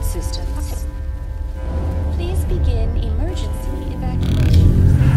alert systems. Please begin emergency evacuation.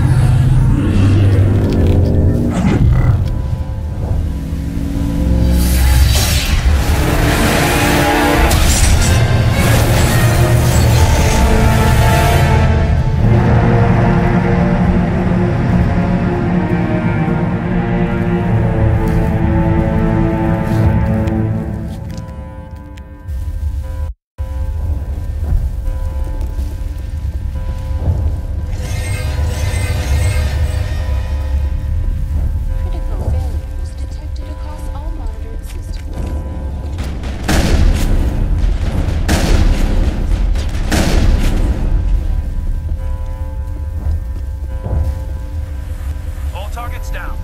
Targets down.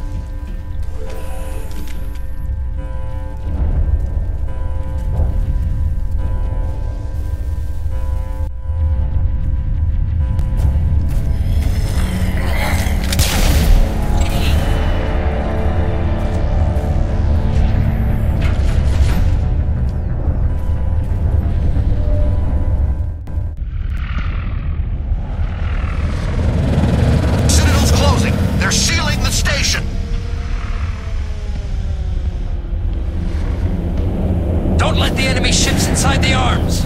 Don't let the enemy ships inside the arms!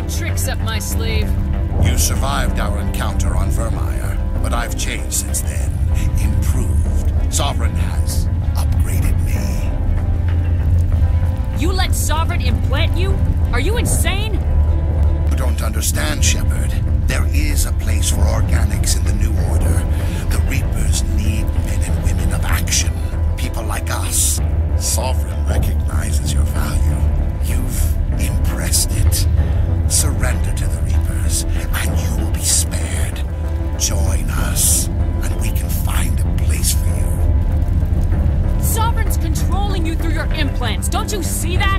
got tricks up my sleeve. You survived our encounter on Vermeer, but I've changed since then. Improved. Sovereign has upgraded me. You let Sovereign implant you? Are you insane? You don't understand, Shepard. There is a place for organics in the New Order. The Reapers need men and women of action. People like us. Sovereign recognizes your value. You've impressed it. Surrender to the Reapers, and you will be spared. Join us, and we can find a place for you. Sovereign's controlling you through your implants. Don't you see that?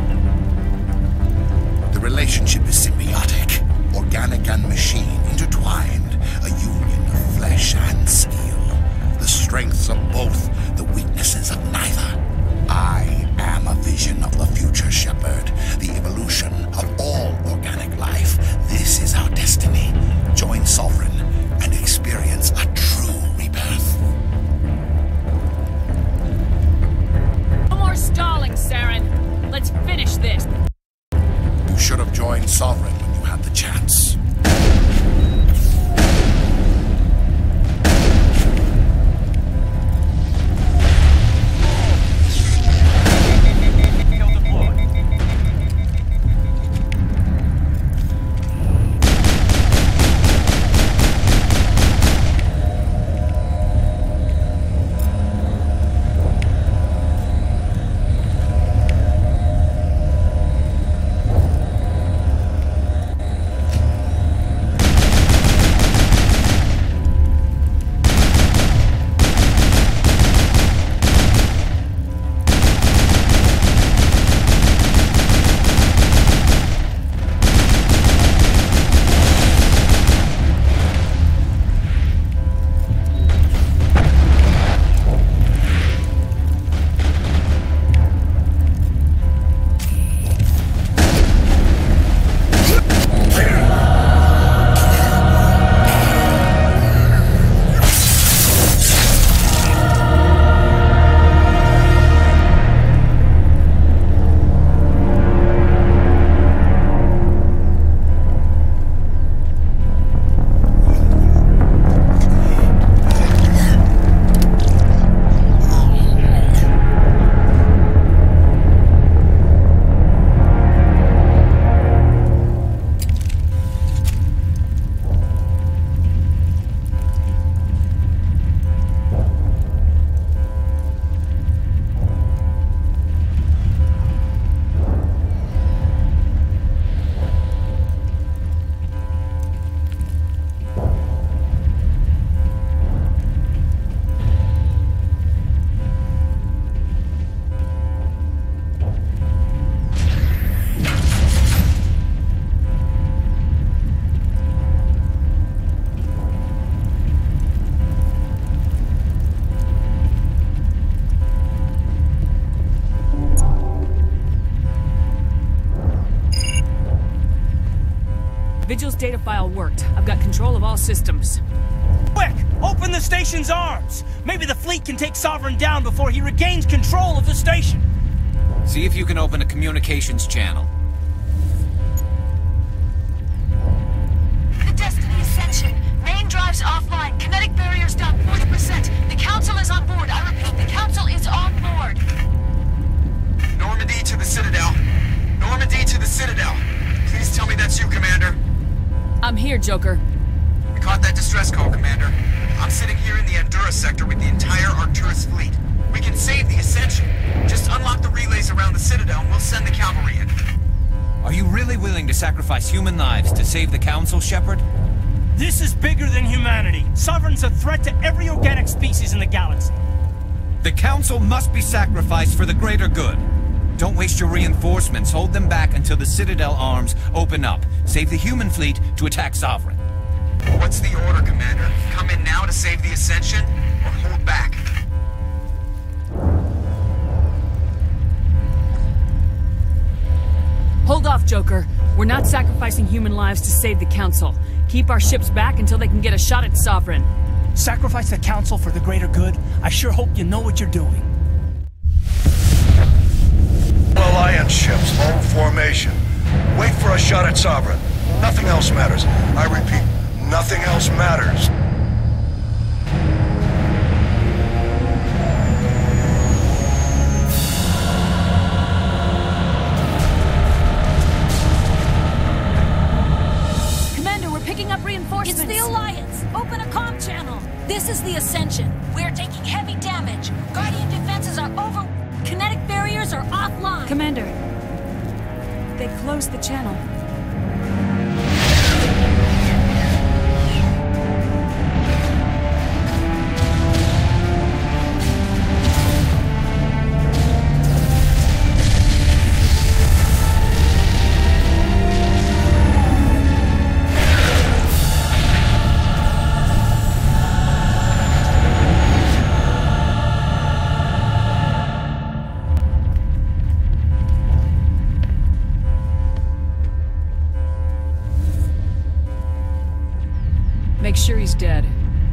The relationship is symbiotic. Organic and machine intertwined. A union of flesh and steel. The strengths of both, the weaknesses of neither. I am a vision of the future, Shepard. The evolution of all organic life. This is our destiny. Join Sovereign and experience a true rebirth. No more stalling, Saren. Let's finish this. You should have joined Sovereign when you had the chance. Vigil's data file worked. I've got control of all systems. Quick! Open the station's arms! Maybe the fleet can take Sovereign down before he regains control of the station! See if you can open a communications channel. The Destiny Ascension. Main drives offline. Kinetic barriers down 40%. The Council is on board. I repeat, the Council is on board. Normandy to the Citadel. Normandy to the Citadel. Please tell me that's you, Commander. I'm here, Joker. We caught that distress call, Commander. I'm sitting here in the Andurra sector with the entire Arcturus fleet. We can save the Ascension. Just unlock the relays around the Citadel and we'll send the cavalry in. Are you really willing to sacrifice human lives to save the Council, Shepard? This is bigger than humanity. Sovereign's a threat to every organic species in the galaxy. The Council must be sacrificed for the greater good. Don't waste your reinforcements. Hold them back until the Citadel arms open up. Save the human fleet to attack Sovereign. What's the order, Commander? Come in now to save the Ascension, or hold back? Hold off, Joker. We're not sacrificing human lives to save the Council. Keep our ships back until they can get a shot at Sovereign. Sacrifice the Council for the greater good? I sure hope you know what you're doing. Alliance ships, hold formation. Wait for a shot at Sovereign. Nothing else matters. I repeat, nothing else matters. It's the Alliance! Open a comm channel! This is the Ascension. We're taking heavy damage. Guardian defenses are over... Kinetic barriers are offline. Commander, they closed the channel. Make sure he's dead.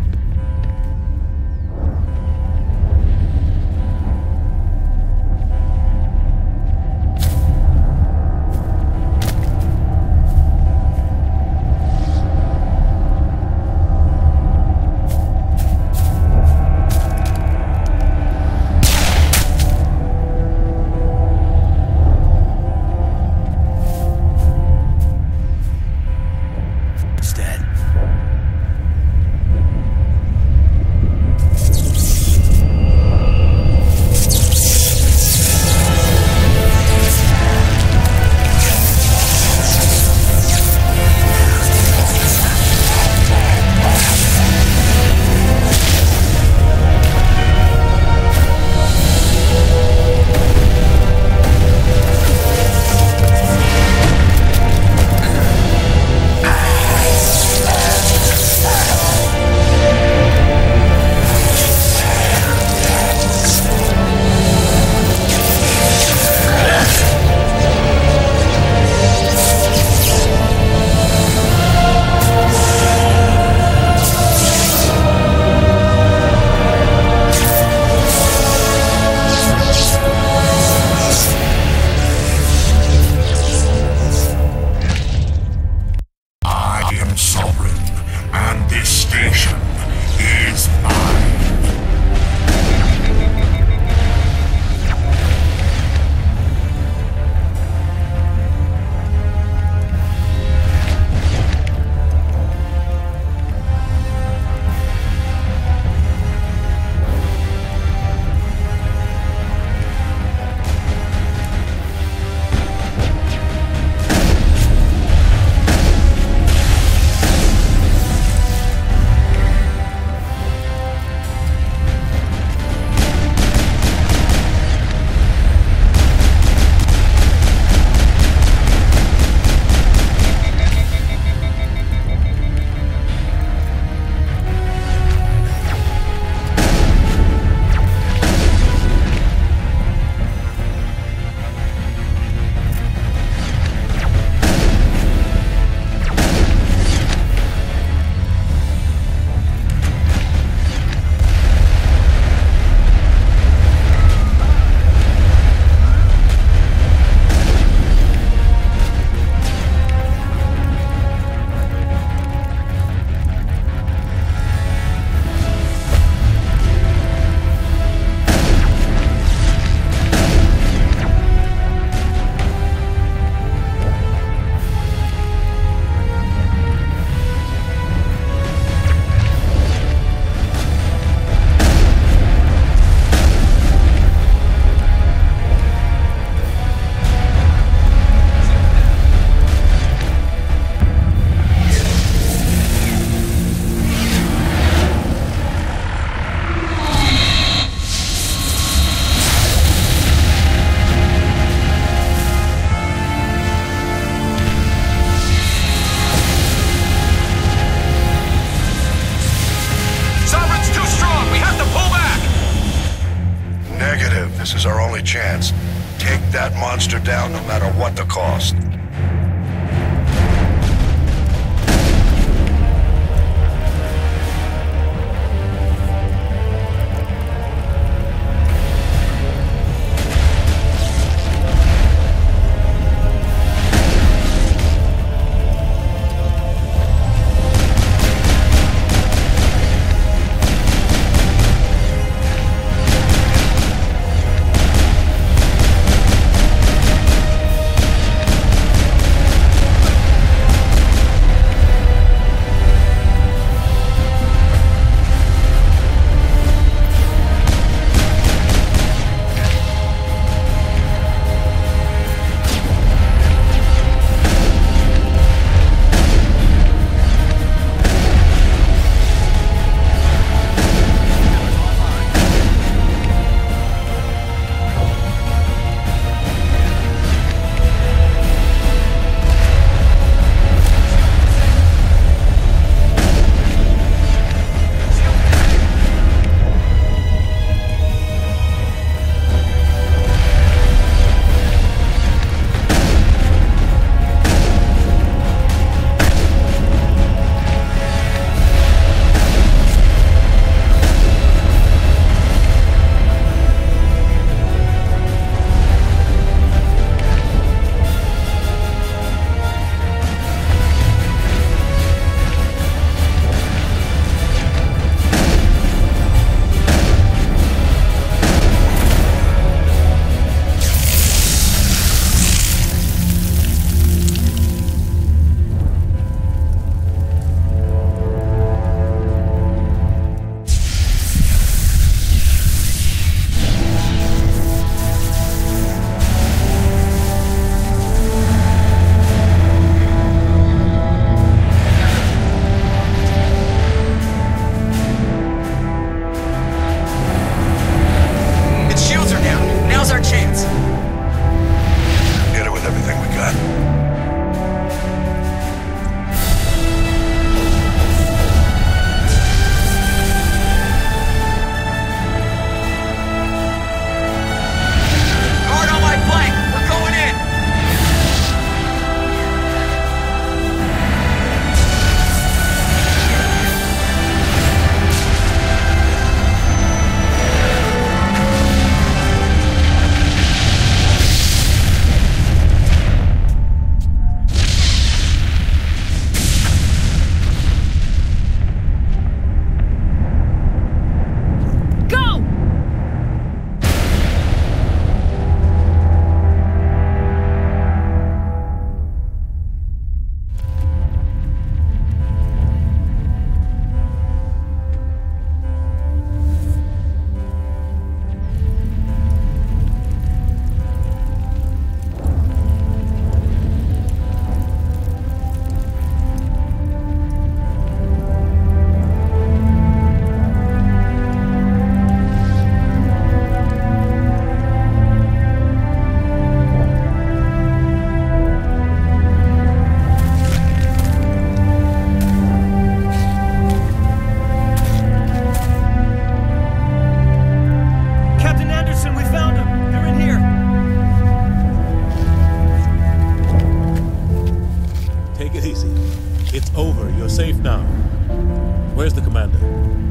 This is our only chance. Take that monster down no matter what the cost. Take it easy. It's over. You're safe now. Where's the commander?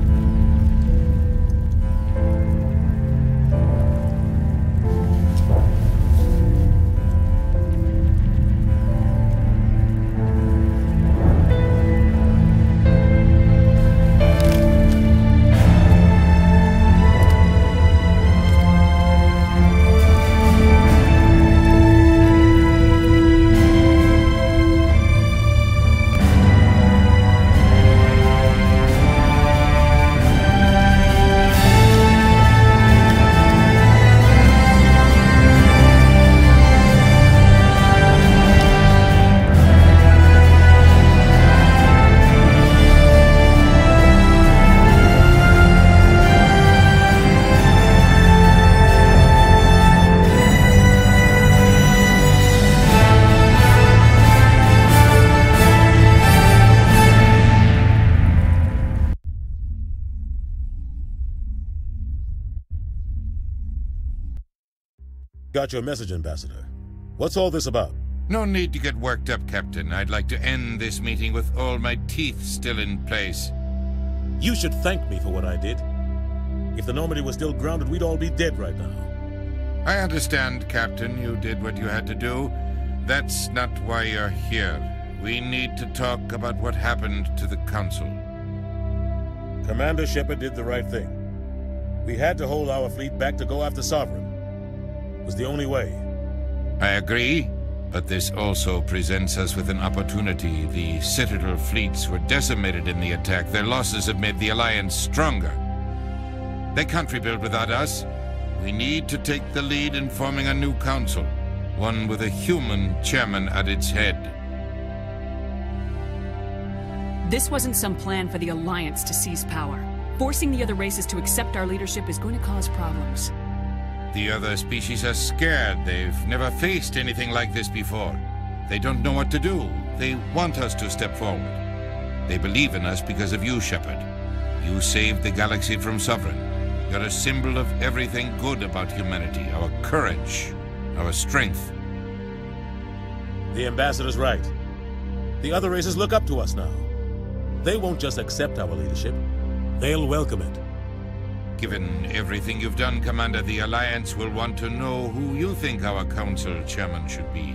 Got your message, Ambassador. What's all this about? No need to get worked up, Captain. I'd like to end this meeting with all my teeth still in place. You should thank me for what I did. If the Normandy was still grounded, we'd all be dead right now. I understand, Captain. You did what you had to do. That's not why you're here. We need to talk about what happened to the Council. Commander Shepard did the right thing. We had to hold our fleet back to go after Sovereign. It was the only way. I agree, but this also presents us with an opportunity. The Citadel fleets were decimated in the attack. Their losses have made the Alliance stronger. They can't rebuild without us. We need to take the lead in forming a new council, one with a human chairman at its head. This wasn't some plan for the Alliance to seize power. Forcing the other races to accept our leadership is going to cause problems. The other species are scared. They've never faced anything like this before. They don't know what to do. They want us to step forward. They believe in us because of you, Shepard. You saved the galaxy from Sovereign. You're a symbol of everything good about humanity, our courage, our strength. The Ambassador's right. The other races look up to us now. They won't just accept our leadership. They'll welcome it. Given everything you've done, Commander, the Alliance will want to know who you think our Council Chairman should be.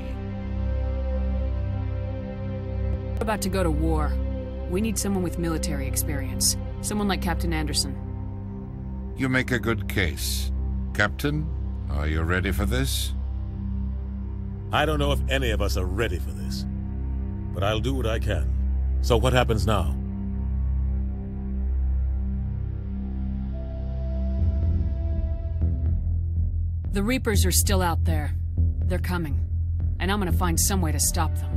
We're about to go to war. We need someone with military experience. Someone like Captain Anderson. You make a good case. Captain, are you ready for this? I don't know if any of us are ready for this. But I'll do what I can. So what happens now? The Reapers are still out there. They're coming. And I'm gonna find some way to stop them.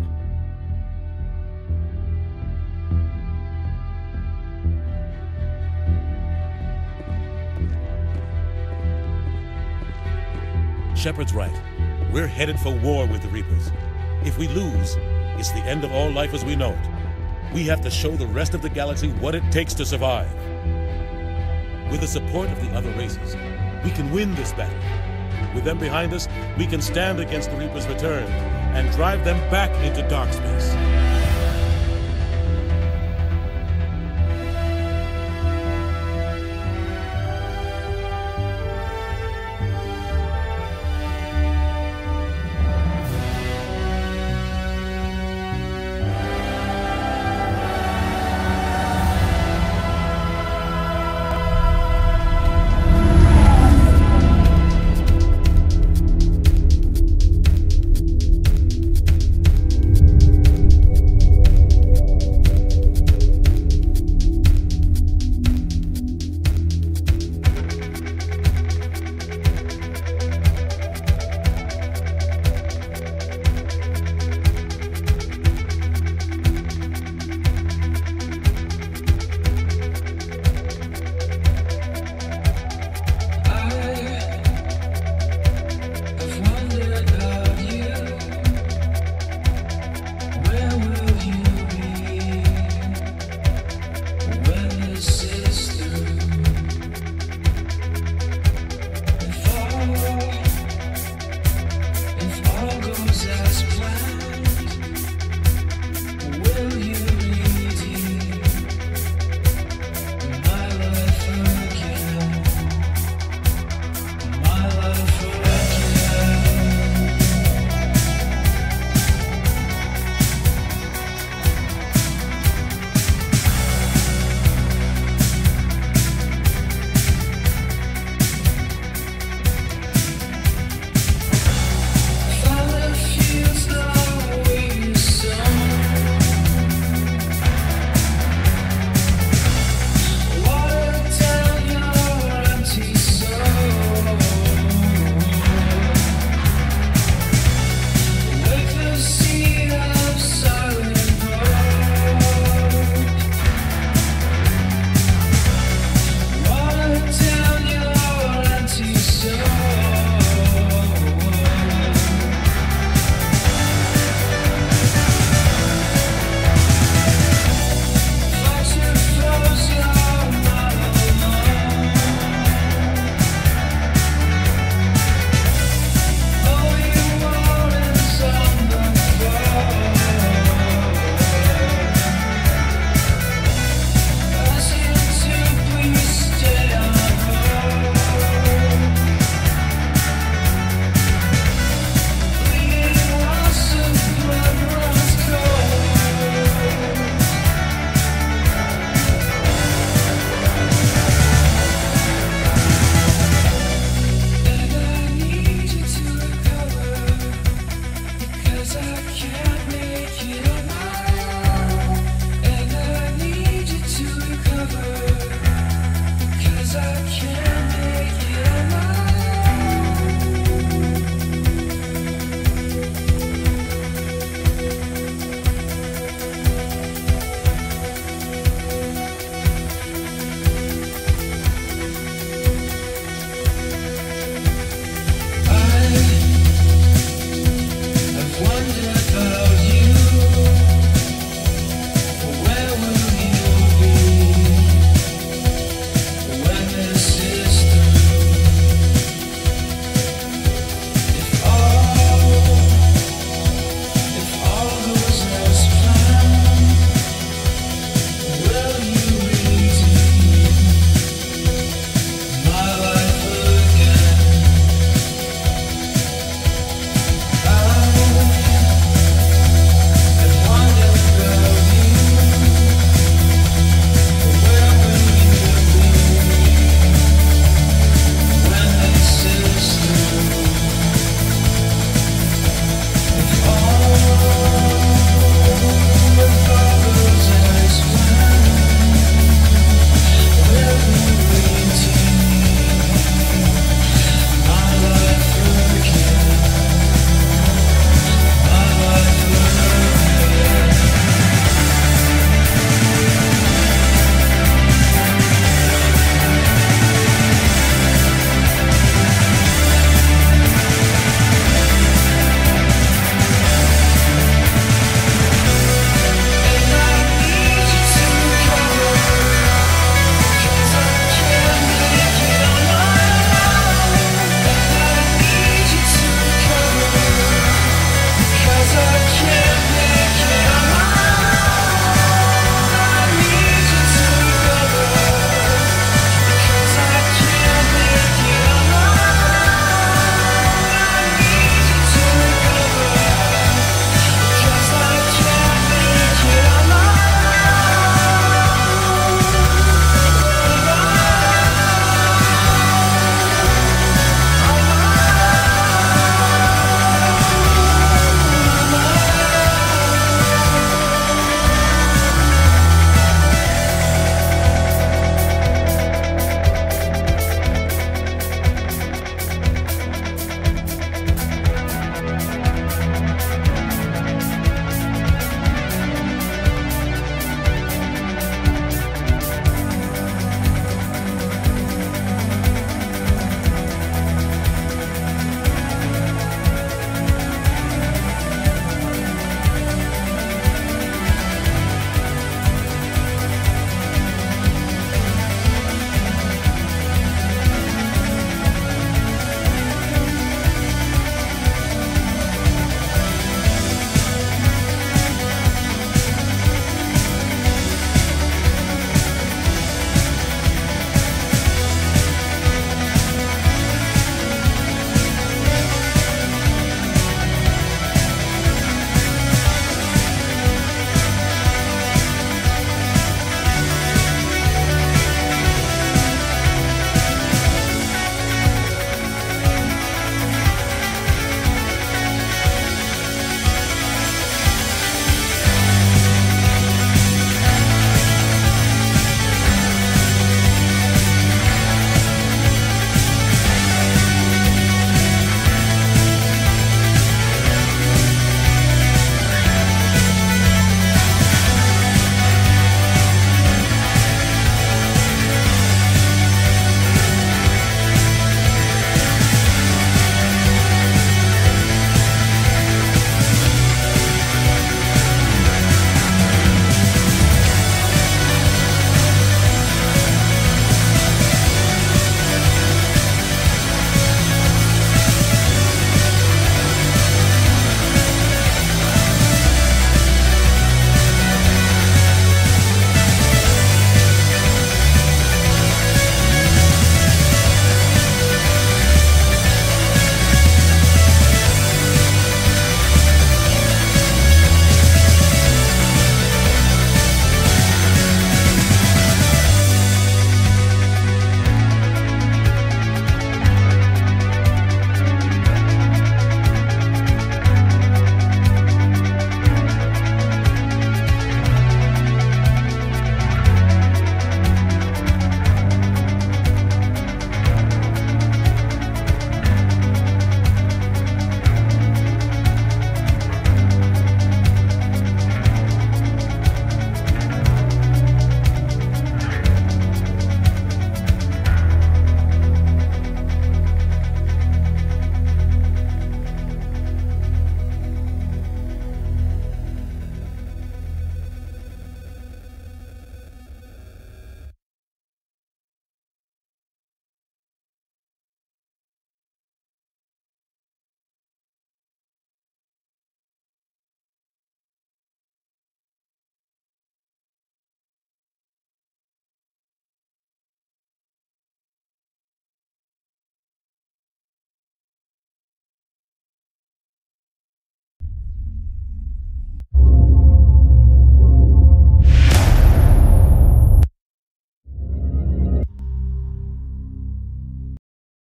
Shepard's right. We're headed for war with the Reapers. If we lose, it's the end of all life as we know it. We have to show the rest of the galaxy what it takes to survive. With the support of the other races, we can win this battle. With them behind us, we can stand against the Reapers' return and drive them back into dark space.